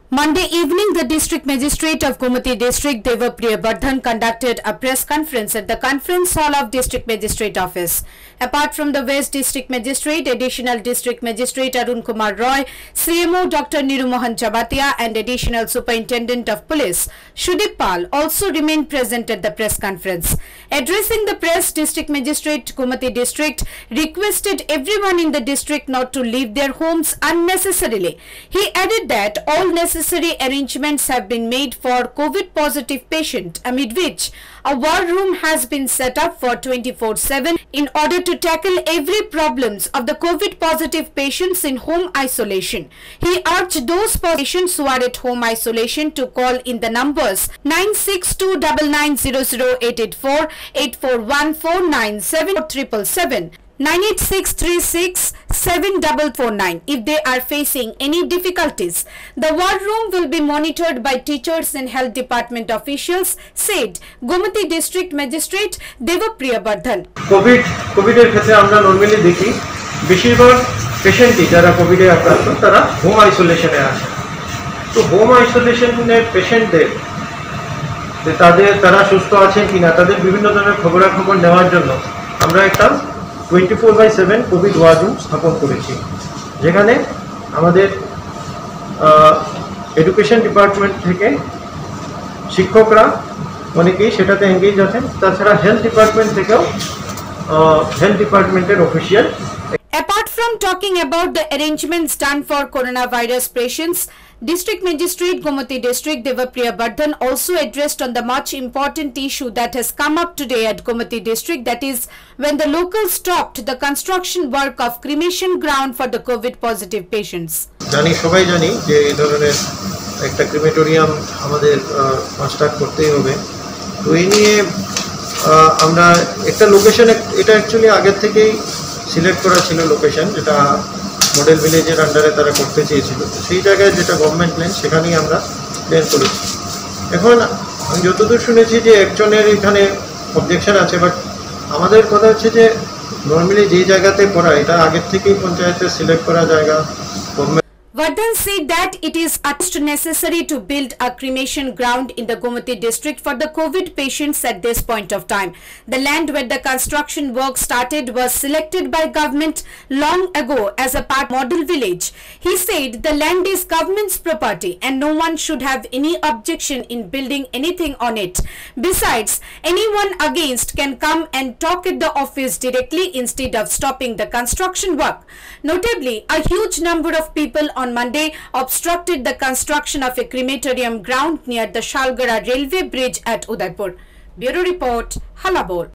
Monday evening, the District Magistrate of Gomati District, Devapriya Bardhan, conducted a press conference at the Conference Hall of District Magistrate Office. Apart from the West District Magistrate, Additional District Magistrate Arun Kumar Roy, CMO Dr. Nirumohan Chabatia and Additional Superintendent of Police Shudip Pal also remained present at the press conference. Addressing the press, District Magistrate Gomati District requested everyone in the district not to leave their homes unnecessarily. He added that all necessary arrangements have been made for COVID positive patient, amid which a war room has been set up for 24/7 in order to tackle every problems of the COVID positive patients in home isolation. He urged those patients who are at home isolation to call in the numbers 9629900884, 84149777, 986367449 if they are facing any difficulties. The war room will be monitored by teachers and health department officials, said Gomati District Magistrate Devapriya Bardhan. কোভিডের ক্ষেত্রে আমরা normally দেখি বেশিরভাগ পেশেন্টই যারা কোভিডে আক্রান্ত তারা home আইসোলেশনে আছে। তো হোম আইসোলেশনের পেশেন্টদের তারা সুস্থ আছেন কিনা তাদের বিভিন্ন ধরনের খবরাখবর নেওয়ার জন্য আমরা একটা 24/7 কোভিড ওয়ার রুম স্থাপন করেছি, যেখানে আমাদের এডুকেশন ডিপার্টমেন্ট থেকে শিক্ষকরা অনেকেই সেটাতে এনগেজ আছেন। তাছাড়া হেলথ ডিপার্টমেন্ট থেকেও হেলথ ডিপার্টমেন্টের official. Apart from talking about the arrangements done for coronavirus patients, District Magistrate Gomati District Devapriya Bardhan also addressed on the much important issue that has come up today at Gomati District, that is when the locals stopped the construction work of cremation ground for the COVID positive patients. সবাই জানি যে এই ধরনের একটা ক্রিমেটোরিয়াম আমাদের construct করতেই হবে। তো এই নিয়ে আমরা একটা লোকেশন, এটা অ্যাকচুয়ালি আগের থেকেই সিলেক্ট করা ছিল লোকেশন, যেটা মডেল ভিলেজের আন্ডারে তারা করতে চেয়েছিল। তো সেই জায়গায় যেটা গভর্নমেন্ট প্ল্যান সেখানেই আমরা প্ল্যান করেছি। এখন আমি যতদূর শুনেছি যে একজনের এখানে অবজেকশন আছে, বাট আমাদের কথা হচ্ছে যে নর্মালি যেই জায়গাতে করা এটা আগের থেকেই পঞ্চায়েতের সিলেক্ট করা জায়গা। Bardhan said that it is necessary to build a cremation ground in the Gomati district for the COVID patients at this point of time. The land where the construction work started was selected by government long ago as a part model village. He said the land is government's property and no one should have any objection in building anything on it. Besides, anyone against can come and talk at the office directly instead of stopping the construction work. Notably, a huge number of people on Monday obstructed the construction of a crematorium ground near the Shalgara railway bridge at Udaipur. Bureau report, Halabor.